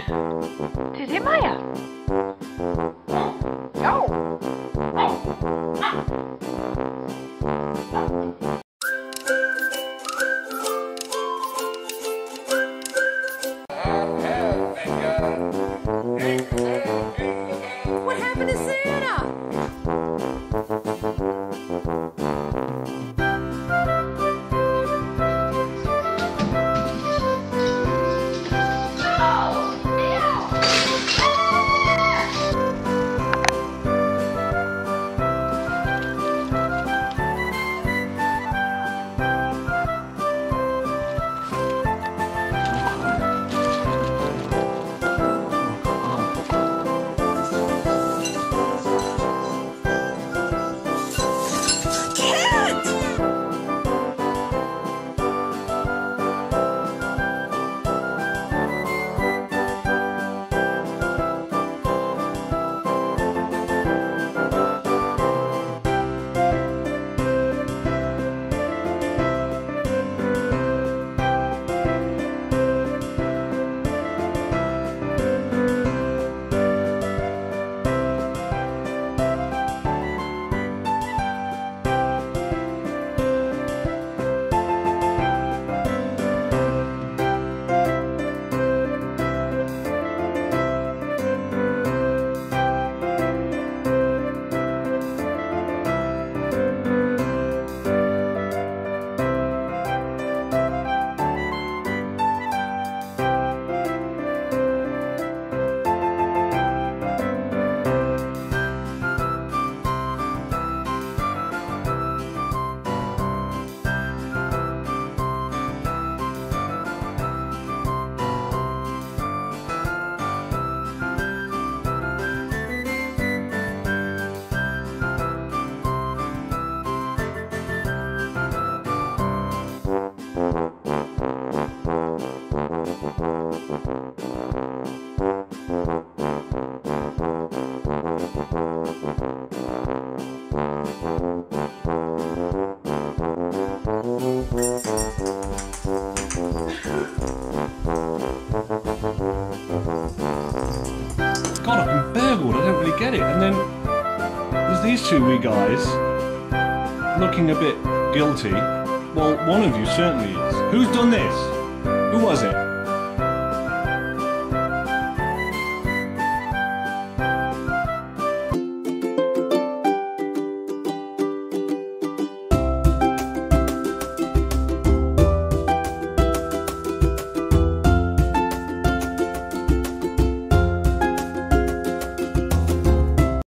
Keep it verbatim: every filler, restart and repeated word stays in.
Het is in Maya. Oh. What happened to Santa? God, I've been burgled, I don't really get it. And then there's these two wee guys looking a bit guilty. Well, one of you certainly is. Who's done this? Who was it?